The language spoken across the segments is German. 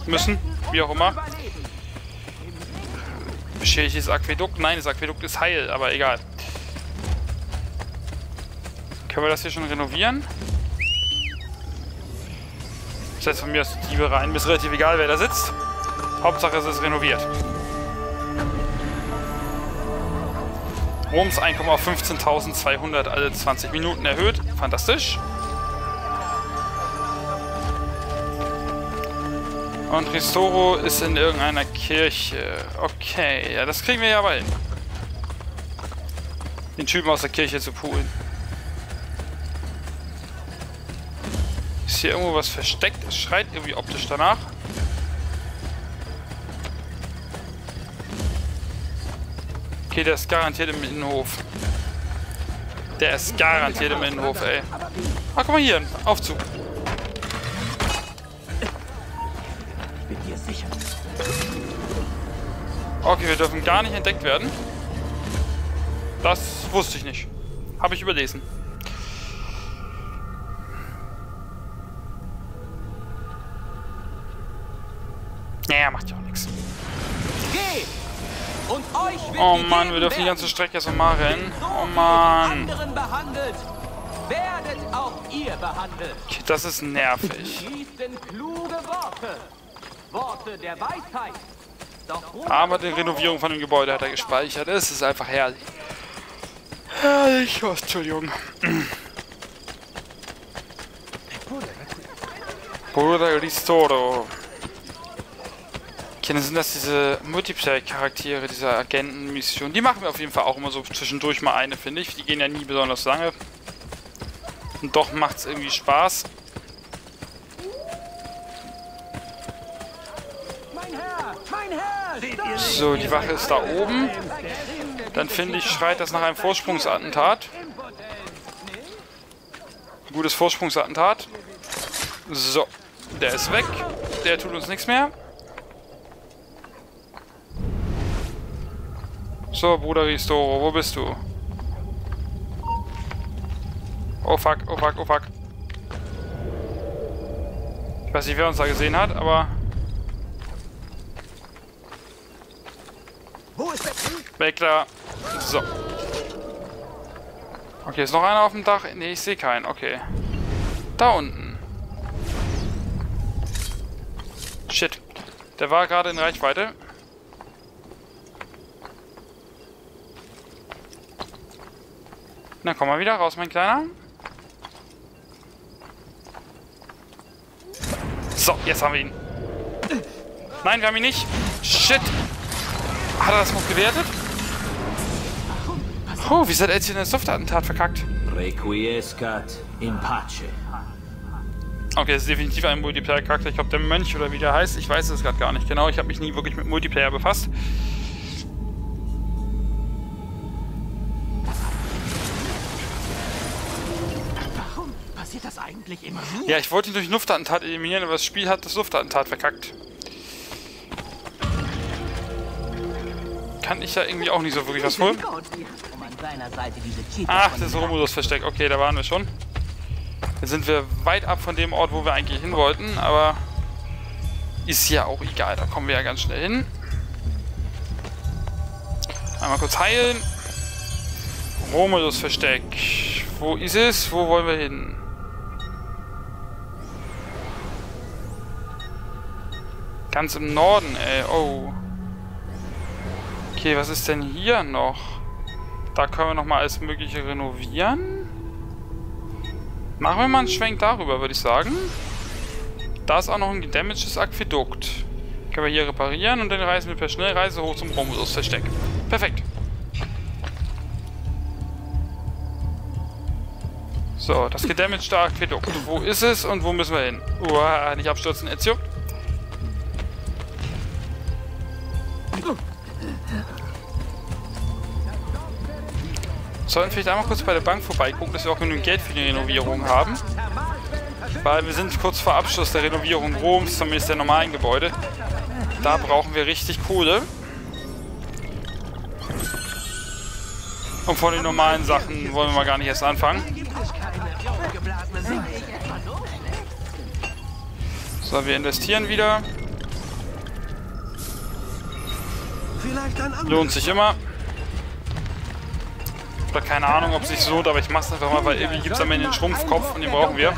müssen. Wie auch immer. Beschädigtes Aquädukt? Nein, das Aquädukt ist heil, aber egal. Können wir das hier schon renovieren? Setzt von mir aus die Diebe rein. Mir ist relativ egal, wer da sitzt. Hauptsache, es ist renoviert. Roms Einkommen auf 15.200 alle 20 Minuten erhöht. Fantastisch. Und Ristoro ist in irgendeiner Kirche. Okay, ja, das kriegen wir ja aber hin. Den Typen aus der Kirche zu poolen. Ist hier irgendwo was versteckt? Es schreit irgendwie optisch danach. Okay, der ist garantiert im Innenhof. Der ist garantiert im Innenhof, ey. Ah, guck mal hier, ein Aufzug. Okay, wir dürfen gar nicht entdeckt werden. Das wusste ich nicht. Habe ich überlesen. Naja, macht ja auch nichts. Oh Mann, wir dürfen die ganze Strecke jetzt nochmal rennen. Oh Mann. Okay, das ist nervig. Aber die Renovierung von dem Gebäude hat er gespeichert. Es ist einfach herrlich. Herrlich. Oh, Entschuldigung. Bruder Ristoro. Okay, dann sind das diese Multiplayer-Charaktere, diese Agentenmission. Die machen wir auf jeden Fall auch immer so zwischendurch mal eine, finde ich. Die gehen ja nie besonders lange. Und doch macht es irgendwie Spaß. So, die Wache ist da oben. Dann finde ich, schreit das nach einem Vorsprungsattentat. Gutes Vorsprungsattentat. So, der ist weg. Der tut uns nichts mehr. So, Bruder Ristoro, wo bist du? Oh fuck, oh fuck, oh fuck. Ich weiß nicht, wer uns da gesehen hat, aber... Weg da. So. Okay, ist noch einer auf dem Dach? Ne, ich sehe keinen. Okay. Da unten. Shit. Der war gerade in Reichweite. Na, komm mal wieder raus, mein Kleiner. So, jetzt haben wir ihn. Nein, wir haben ihn nicht. Shit. Hat er das noch gewertet? Oh, wie hat Ezio ein Softattentat verkackt? Requiescat in pace. Okay, das ist definitiv ein Multiplayer-Charakter. Ich glaube, der Mönch oder wie der heißt. Ich weiß es gerade gar nicht genau. Ich habe mich nie wirklich mit Multiplayer befasst. Warum passiert das eigentlich immer so? Ja, ich wollte ihn durch Luftattentat eliminieren, aber das Spiel hat das Luftattentat verkackt. Kann ich ja irgendwie auch nicht so wirklich was holen. Ach, das ist Romulus-Versteck. Okay, da waren wir schon. Jetzt sind wir weit ab von dem Ort, wo wir eigentlich hin wollten, aber ist ja auch egal. Da kommen wir ja ganz schnell hin. Einmal kurz heilen. Romulus-Versteck. Wo ist es? Wo wollen wir hin? Ganz im Norden, ey. Oh. Okay, was ist denn hier noch? Da können wir nochmal alles Mögliche renovieren. Machen wir mal einen Schwenk darüber, würde ich sagen. Da ist auch noch ein gedamagedes Aquädukt. Können wir hier reparieren und dann reisen wir per Schnellreise hoch zum Romulus-Versteck. Perfekt. So, das gedamagede Aquädukt. Wo ist es und wo müssen wir hin? Uah, nicht abstürzen, Ezio. Sollten vielleicht einmal kurz bei der Bank vorbeigucken, dass wir auch genügend Geld für die Renovierung haben. Weil wir sind kurz vor Abschluss der Renovierung Roms, zumindest der normalen Gebäude. Da brauchen wir richtig Kohle. Und von den normalen Sachen wollen wir mal gar nicht erst anfangen. So, wir investieren wieder. Vielleicht ein anderes. Lohnt sich immer. Oder keine Ahnung, ob es sich lohnt, aber ich mach's einfach mal, weil irgendwie gibt es am Ende den Schrumpfkopf und den brauchen wir,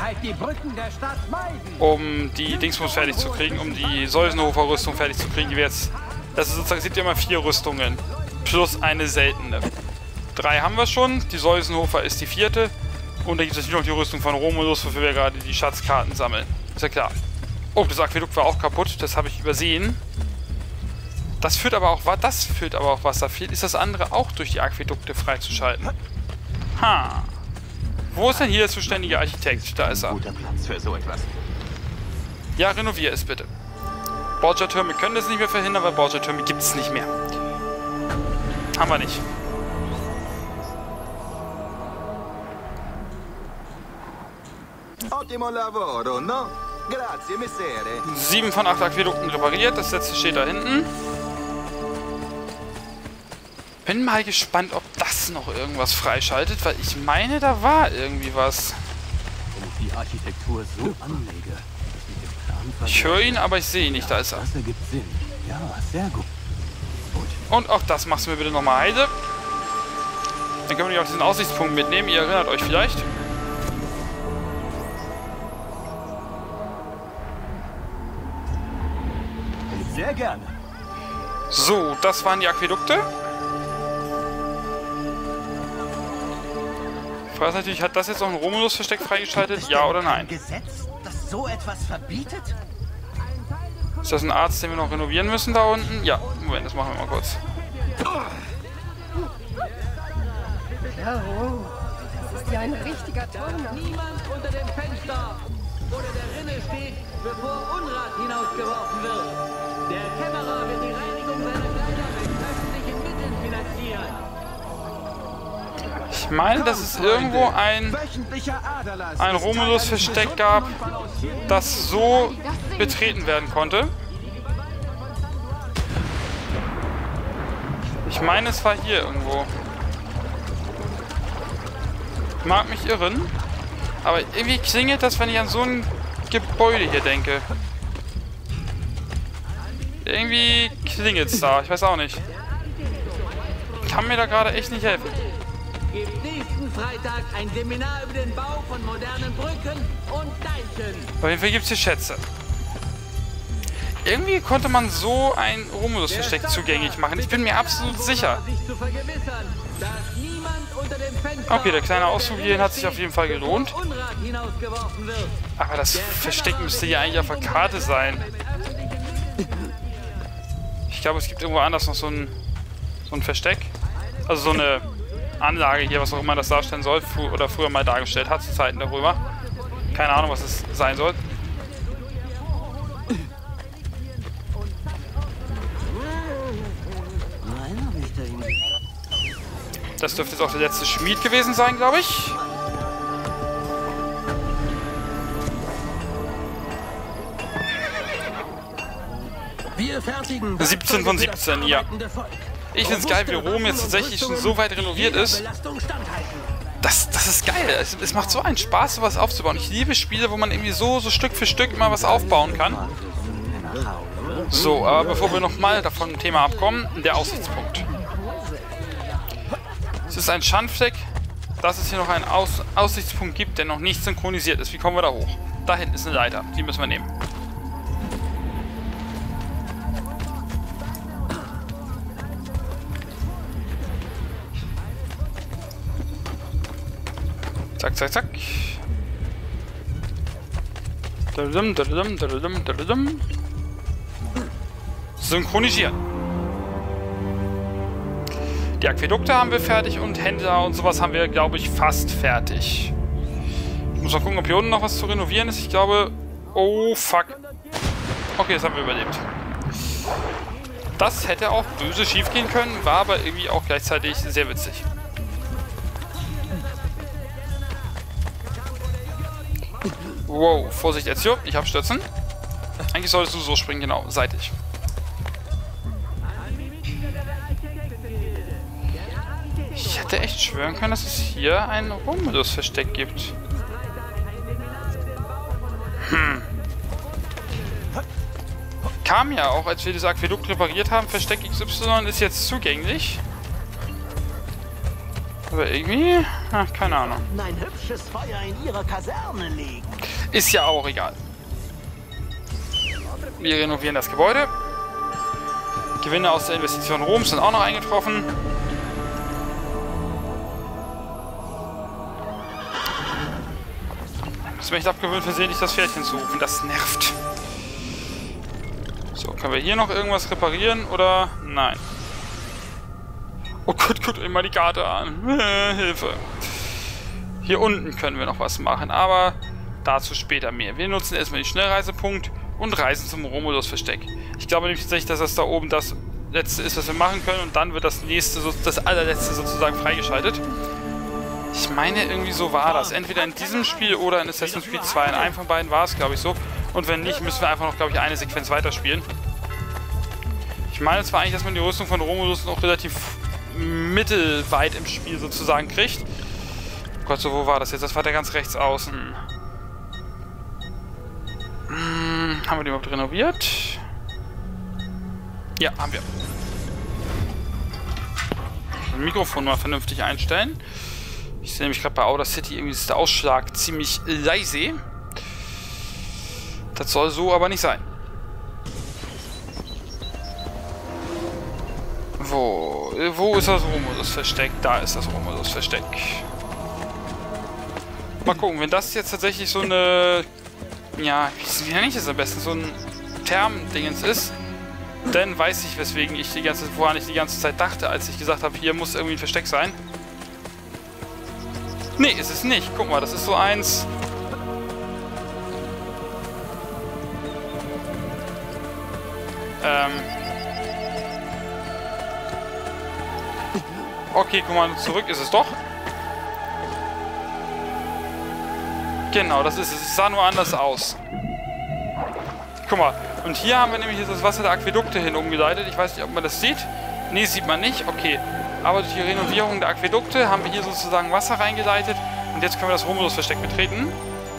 um die Dingsbums fertig zu kriegen, um die Säusenhofer-Rüstung fertig zu kriegen, die wir jetzt... Das ist sozusagen, es gibt ja immer 4 Rüstungen. Plus eine seltene. 3 haben wir schon, die Säusenhofer ist die 4. Und dann gibt es natürlich noch die Rüstung von Romulus, wofür wir gerade die Schatzkarten sammeln. Ist ja klar. Oh, das Aquädukt war auch kaputt, das habe ich übersehen. Das führt aber auch Wasser. Fehlt ist das andere auch durch die Aquädukte freizuschalten. Ha. Wo ist denn hier der zuständige Architekt? Da ist er. Guter Platz für so etwas. Ja, renovier es bitte. Borgia-Türme können das nicht mehr verhindern, weil Borgia-Türme gibt es nicht mehr. Haben wir nicht. Ottimo lavoro, no? Grazie, messere. 7 von 8 Aquädukten repariert. Das letzte steht da hinten. Bin mal gespannt, ob das noch irgendwas freischaltet, weil ich meine, da war irgendwie was. Wenn ich die Architektur so anlege, dass mit dem Plan Ich höre ihn, aber ich sehe ihn nicht. Da ist er. Das ergibt Sinn. Ja, sehr gut. Und auch das machst du mir bitte nochmal heile. Dann können wir nicht auch diesen Aussichtspunkt mitnehmen. Ihr erinnert euch vielleicht. Sehr gerne. So, das waren die Aquädukte. Ich frage natürlich, hat das jetzt auch ein Romulus-Versteck freigeschaltet? Ja oder nein? Gesetz, das so etwas verbietet? Ist das ein Arzt, den wir noch renovieren müssen da unten? Ja, Moment, das machen wir mal kurz. Oh, das ist ja ein richtiger Turner. Niemand unter dem Fenster oder der Rinne steht, bevor Unrat hinausgeworfen wird. Der Kämmerer wird die Reinigung seiner Kleider mit öffentlichen Mitteln finanzieren. Ich meine, dass es irgendwo ein Romulus-Versteck gab, das so betreten werden konnte. Ich meine, es war hier irgendwo. Ich mag mich irren, aber irgendwie klingelt das, wenn ich an so ein Gebäude hier denke. Irgendwie klingelt es da, ich weiß auch nicht. Ich kann mir da gerade echt nicht helfen. Gibt nächsten Freitag ein Seminar über den Bau von modernen Brücken und Deichen. Auf jeden Fall gibt es hier Schätze. Irgendwie konnte man so ein Romulus-Versteck zugänglich machen. Ich bin mir absolut sicher. Sich zu vergewissern, dass niemand unter dem Fenster Okay, der kleine Ausflug hierhin hat sich auf jeden Fall gelohnt. Unrat hinausgeworfen wird. Aber das Versteck müsste hier eigentlich auf der Karte sein. Ich glaube, es gibt irgendwo anders noch so ein Versteck. Also so eine Anlage hier, was auch immer das darstellen soll. Oder früher mal dargestellt hat, zu Zeiten darüber. Keine Ahnung, was es sein soll. Das dürfte jetzt auch der letzte Schmied gewesen sein, glaube ich. Wir fertigen 17 von 17, ja. Ich finde es geil, wie Rom jetzt tatsächlich schon so weit renoviert ist. Das ist geil. Es macht so einen Spaß, sowas aufzubauen. Ich liebe Spiele, wo man irgendwie so Stück für Stück immer was aufbauen kann. So, aber bevor wir nochmal davon ein Thema abkommen, der Aussichtspunkt. Es ist ein Schandfleck, dass es hier noch einen Aussichtspunkt gibt, der noch nicht synchronisiert ist. Wie kommen wir da hoch? Da hinten ist eine Leiter. Die müssen wir nehmen. Zack, zack, zack. Synchronisieren. Die Aquädukte haben wir fertig und Händler und sowas haben wir, glaube ich, fast fertig. Ich muss mal gucken, ob hier unten noch was zu renovieren ist. Ich glaube... Oh, fuck. Okay, das haben wir überlebt. Das hätte auch böse schief gehen können, war aber irgendwie auch gleichzeitig sehr witzig. Wow, Vorsicht, Ezio, ich hab Stürzen. Eigentlich solltest du so springen, genau, seitig. Ich hätte echt schwören können, dass es hier ein Romulus-Versteck gibt. Kam ja auch, als wir das Aquädukt repariert haben, Versteck XY ist jetzt zugänglich. Aber irgendwie... Ach, keine Ahnung. Ein hübsches Feuer in ihrer Kaserne legen. Ist ja auch egal. Wir renovieren das Gebäude. Gewinne aus der Investition Roms sind auch noch eingetroffen. Ich muss mich echt abgewöhnt, versehentlich das Pferdchen zu rufen. Das nervt. So, können wir hier noch irgendwas reparieren oder... Nein. Oh Gott, guckt euch mal die Karte an. Hilfe. Hier unten können wir noch was machen, aber dazu später mehr. Wir nutzen erstmal den Schnellreisepunkt und reisen zum Romulus-Versteck. Ich glaube nämlich tatsächlich, dass das da oben das letzte ist, was wir machen können, und dann wird das nächste, das allerletzte sozusagen freigeschaltet. Ich meine, irgendwie so war das. Entweder in diesem Spiel oder in Assassin's Creed 2. In einem von beiden war es, glaube ich, so. Und wenn nicht, müssen wir einfach noch, glaube ich, eine Sequenz weiterspielen. Ich meine zwar eigentlich, dass man die Rüstung von Romulus noch relativ mittelweit im Spiel sozusagen kriegt. Oh Gott, so wo war das jetzt? Das war der ganz rechts außen. Haben wir die überhaupt renoviert? Ja, haben wir. Das Mikrofon mal vernünftig einstellen. Ich sehe nämlich gerade bei Audacity, irgendwie ist der Ausschlag ziemlich leise. Das soll so aber nicht sein. Wo ist das Romulus-Versteck? Da ist das Romulus-Versteck. Mal gucken, wenn das jetzt tatsächlich so eine... Ja, wie nenne ich das am besten? So ein Therm-Dingens ist, dann weiß ich, weswegen ich woran ich die ganze Zeit dachte, als ich gesagt habe, hier muss irgendwie ein Versteck sein. Nee, ist es nicht. Guck mal, das ist so eins... Okay, guck mal, zurück ist es doch. Genau, das ist es. Es sah nur anders aus. Guck mal, und hier haben wir nämlich jetzt das Wasser der Aquädukte hin umgeleitet. Ich weiß nicht, ob man das sieht. Nee, sieht man nicht. Okay. Aber durch die Renovierung der Aquädukte haben wir hier sozusagen Wasser reingeleitet. Und jetzt können wir das Romulus-Versteck betreten.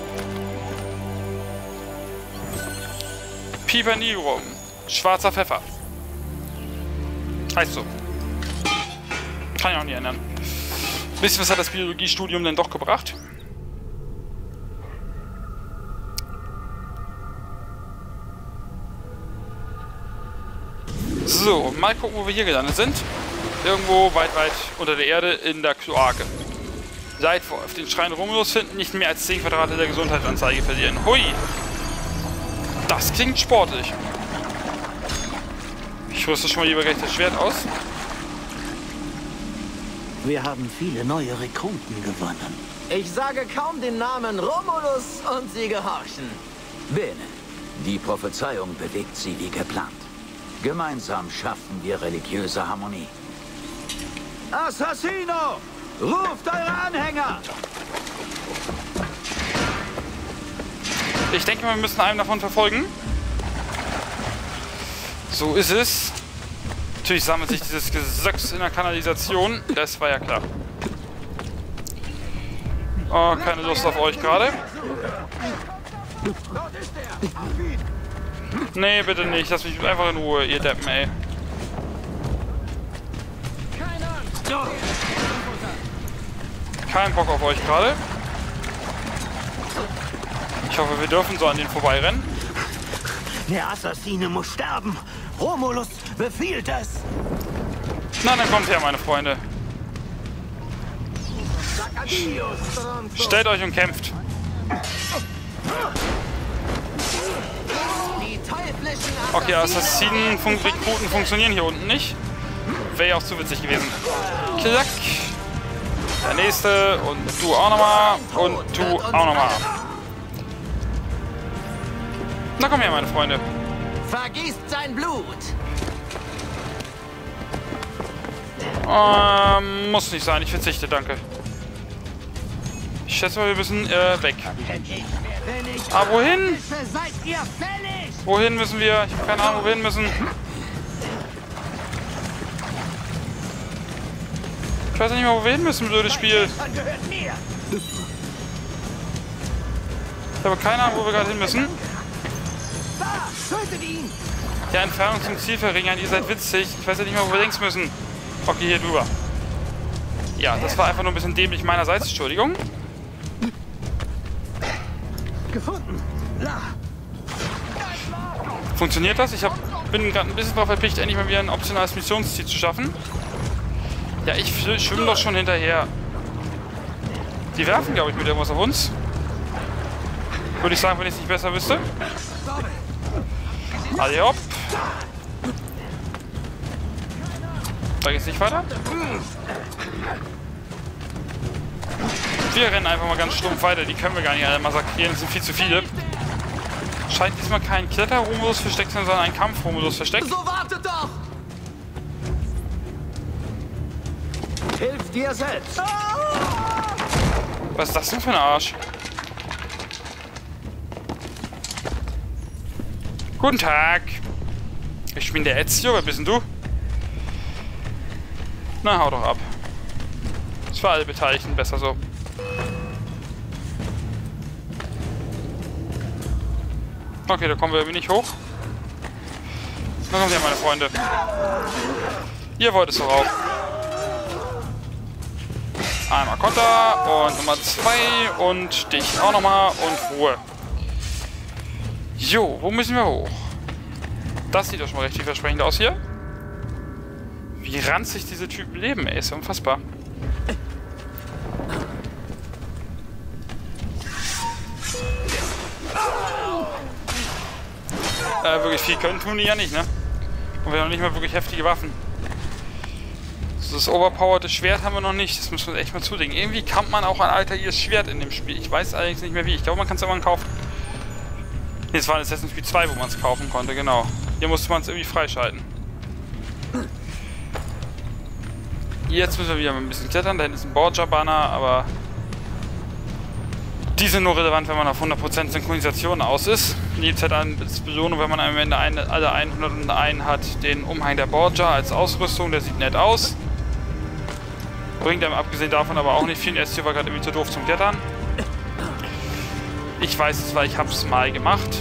Piper nigrum. Schwarzer Pfeffer. Heißt so. Kann ich auch nicht ändern. Wisst ihr, was hat das Biologiestudium denn doch gebracht? So, mal gucken, wo wir hier gelandet sind. Irgendwo weit, weit unter der Erde in der Kloake. Leitwolf. Den Schrein Romulus finden, nicht mehr als 10 Quadrate der Gesundheitsanzeige verlieren. Hui! Das klingt sportlich. Ich rüste schon mal lieber gleich das Schwert aus. Wir haben viele neue Rekruten gewonnen. Ich sage kaum den Namen Romulus und sie gehorchen. Bene, die Prophezeiung bewegt sie wie geplant. Gemeinsam schaffen wir religiöse Harmonie. Assassino! Ruft eure Anhänger! Ich denke mal, wir müssen einen davon verfolgen. So ist es. Natürlich sammelt sich dieses Gesöcks in der Kanalisation. Das war ja klar. Oh, keine Lust auf euch gerade. Nee, bitte nicht. Lasst mich einfach in Ruhe, ihr Deppen, ey. Kein Bock auf euch gerade. Ich hoffe, wir dürfen so an denen vorbeirennen. Der Assassine muss sterben. Romulus befiehlt es. Na, dann kommt her, meine Freunde. Stellt euch und kämpft. Okay, Assassinen-Rekruten funktionieren hier unten nicht. Wäre ja auch zu witzig gewesen. Klack. Der nächste. Und du auch nochmal. Und du auch nochmal. Na komm her, meine Freunde. Vergießt sein Blut. Muss nicht sein. Ich verzichte, danke. Ich schätze mal, wir müssen weg. Ah, wohin? Wohin müssen wir? Ich habe keine Ahnung, wohin müssen. Ich weiß nicht mehr, wo wir hin müssen, blödes Spiel. Ich habe keine Ahnung, wo wir gerade hin müssen. Der Entfernung zum Ziel verringern, ihr seid witzig. Ich weiß ja nicht mehr, wo wir links müssen. Okay, hier drüber. Ja, das war einfach nur ein bisschen dämlich meinerseits, Entschuldigung. Gefunden. La. Funktioniert das? Bin gerade ein bisschen drauf erpicht, endlich mal wieder ein optionales Missionsziel zu schaffen. Ja, ich schwimme doch schon hinterher. Die werfen, glaube ich, mit irgendwas auf uns. Würde ich sagen, wenn ich es nicht besser wüsste. Alle hopp. Da geht's nicht weiter. Wir rennen einfach mal ganz stumpf weiter. Die können wir gar nicht alle massakrieren. Das sind viel zu viele. Scheint diesmal kein Kletter-Romulus versteckt, sondern ein Kampf-Romulus versteckt. So, wartet doch! Hilf dir selbst! Was ist das denn für ein Arsch? Guten Tag. Ich bin der Ezio. Wer bist denn du? Na, hau doch ab. Ist für alle Beteiligten besser so. Okay, da kommen wir irgendwie nicht hoch. Dann kommt ja, meine Freunde. Ihr wollt es doch auch. Einmal Konter und Nummer 2 und dich auch nochmal und Ruhe. Jo, wo müssen wir hoch? Das sieht doch schon mal recht vielversprechend aus hier. Wie ranzig diese Typen leben, ey, ist ja unfassbar. Wirklich viel können tun die ja nicht, ne? Und wir haben noch nicht mal wirklich heftige Waffen. So, das overpowerte Schwert haben wir noch nicht. Das müssen wir uns echt mal zulegen. Irgendwie kann man auch ein Altair's Schwert in dem Spiel. Ich weiß allerdings nicht mehr wie. Ich glaube, man kann es irgendwann kaufen. Nee, es war in Assassin's Creed 2, wo man es kaufen konnte, genau. Hier musste man es irgendwie freischalten. Jetzt müssen wir wieder mal ein bisschen klettern. Da hinten ist ein Borgia-Banner, aber die sind nur relevant, wenn man auf 100% Synchronisation aus ist. Die Zeit als Belohnung, wenn man am Ende alle 101 hat, den Umhang der Borgia als Ausrüstung. Der sieht nett aus. Bringt einem abgesehen davon aber auch nicht viel. Ezio war gerade irgendwie zu doof zum Klettern. Ich weiß es, weil ich habe es mal gemacht.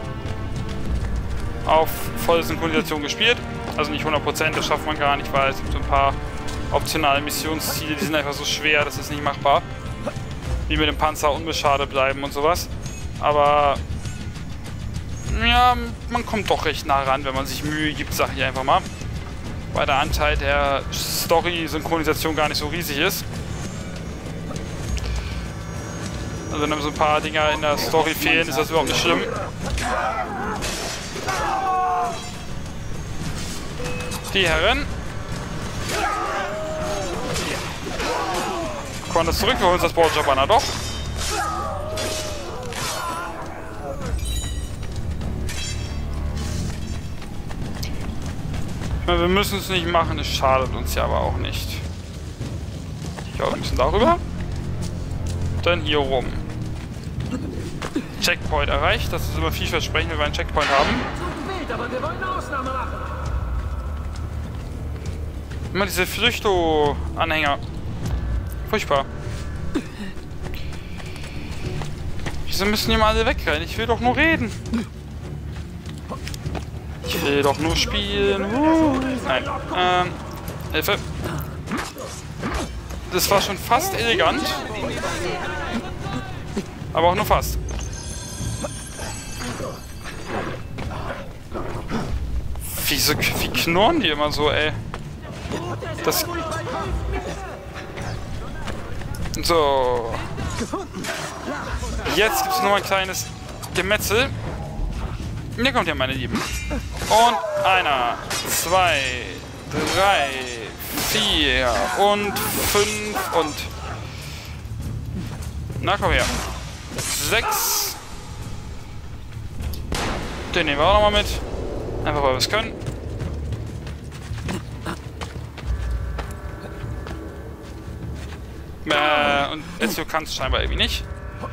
Auf volle Synchronisation gespielt. Also nicht 100%, das schafft man gar nicht, weil es gibt so ein paar optionale Missionsziele, die sind einfach so schwer, das ist nicht machbar. Wie mit dem Panzer unbeschadet bleiben und sowas. Aber ja, man kommt doch recht nah ran, wenn man sich Mühe gibt, sag ich einfach mal. Weil der Anteil der Story-Synchronisation gar nicht so riesig ist. Also wenn so ein paar Dinger in der Story fehlen, ist das überhaupt nicht schlimm. Die Herren. Kommen das zurück, wir holen uns das Borgia-Banner doch. Ich meine, wir müssen es nicht machen, es schadet uns ja aber auch nicht. Ich glaube, wir müssen darüber. Dann hier rum. Checkpoint erreicht. Das ist immer vielversprechend, wenn wir einen Checkpoint haben. Aber wir wollen eine Ausnahme machen. Immer diese Flüchto-Anhänger. Furchtbar. Wieso müssen die mal alle wegrennen? Ich will doch nur reden. Ich will doch nur spielen. Nein. Hilfe. Das war schon fast elegant. Aber auch nur fast. Wie knurren die immer so, ey? Das... So. Jetzt gibt es noch ein kleines Gemetzel. Hier kommt ja, meine Lieben. Und einer, 2, 3, 4 und 5 und... Na, komm her. 6. Den nehmen wir auch nochmal mit. Einfach, weil wir es können. Und Ezio kann es scheinbar irgendwie nicht.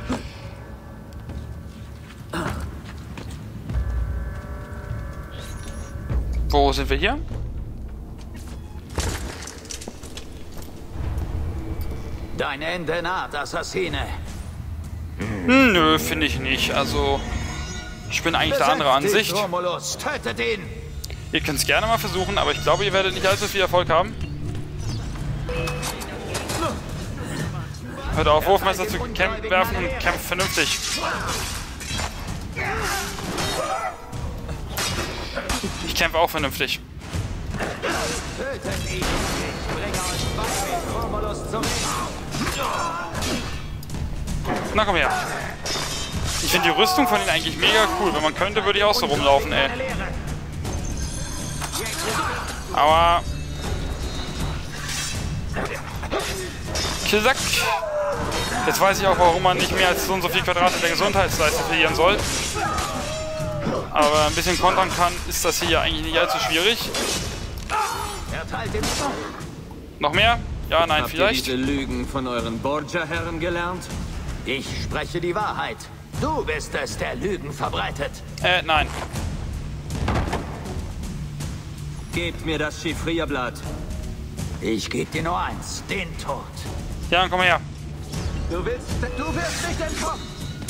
Wo sind wir hier? Dein Ende naht, Assassine. Nö, finde ich nicht. Also, ich bin eigentlich der andere Ansicht. Romulus, tötet ihn! Ihr könnt es gerne mal versuchen, aber ich glaube, ihr werdet nicht allzu viel Erfolg haben. Hört auf, Wurfmesser zu werfen und kämpft vernünftig. Ich kämpfe auch vernünftig. Tötet ihn! Ich bringe euch bei mit Romulus zum Na komm her. Ich finde die Rüstung von ihnen eigentlich mega cool. Wenn man könnte, würde ich auch so rumlaufen, ey. Aber... Kisak. Jetzt weiß ich auch, warum man nicht mehr als so und so viel Quadrate der Gesundheitsleiste verlieren soll. Aber ein bisschen kontern kann, ist das hier ja eigentlich nicht allzu schwierig. Noch mehr? Ja, nein, Habt vielleicht. ihr diese Lügen von euren Borgia-Herren gelernt? Ich spreche die Wahrheit. Du bist es, der Lügen verbreitet. Nein. Gebt mir das Chiffrierblatt. Ich gebe dir nur eins, den Tod. Ja, komm her. Du wirst nicht entkommen.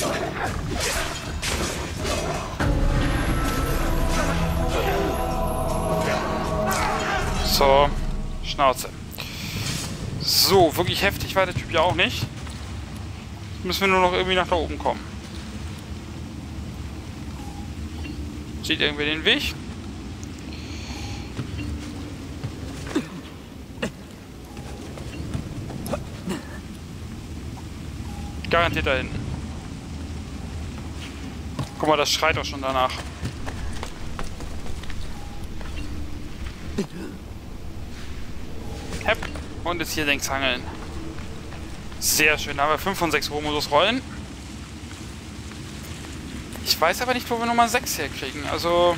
So, Schnauze. So, wirklich heftig war der Typ ja auch nicht. Müssen wir nur noch irgendwie nach da oben kommen. Sieht irgendwer den Weg? Garantiert da hinten. Guck mal, das schreit doch schon danach. Hepp. Und jetzt hier längs hangeln. Sehr schön. Da haben wir 5 von 6 Romulus-Rollen. Ich weiß aber nicht, wo wir Nummer 6 herkriegen. Also...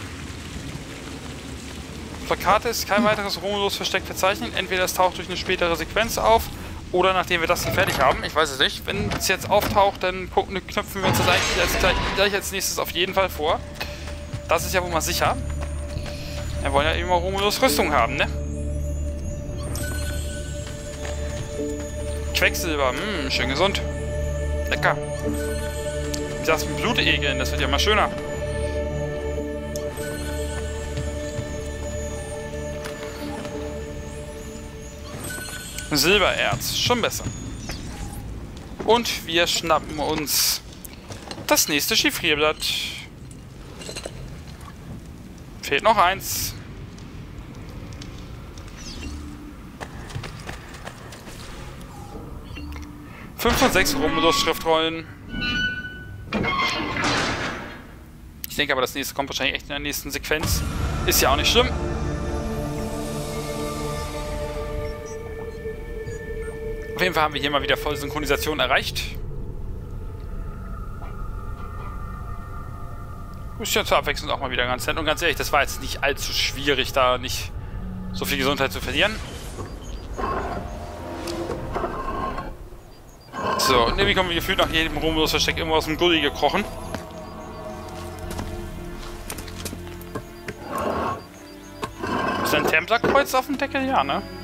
Auf der Karte ist kein weiteres Romulus-Versteck verzeichnet. Entweder es taucht durch eine spätere Sequenz auf oder nachdem wir das hier fertig haben. Ich weiß es nicht. Wenn es jetzt auftaucht, dann knöpfen wir uns das eigentlich gleich als nächstes auf jeden Fall vor. Das ist ja wohl mal sicher. Wir wollen ja immer Romulus-Rüstung haben, ne? Quecksilber, schön gesund. Lecker. Wie das mit Blutegeln, das wird ja mal schöner. Silbererz, schon besser. Und wir schnappen uns das nächste Chiffrierblatt. Fehlt noch eins. Fünf von 6 Romulus-Schriftrollen. Ich denke aber, das nächste kommt wahrscheinlich echt in der nächsten Sequenz. Ist ja auch nicht schlimm. Auf jeden Fall haben wir hier mal wieder volle Synchronisation erreicht. Ist ja zur Abwechslung auch mal wieder ganz nett. Und ganz ehrlich, das war jetzt nicht allzu schwierig, da nicht so viel Gesundheit zu verlieren. So, und irgendwie kommen wir gefühlt nach jedem Romulus-Versteck immer aus dem Gully gekrochen. Ist da ein Templerkreuz auf dem Deckel? Ja, ne?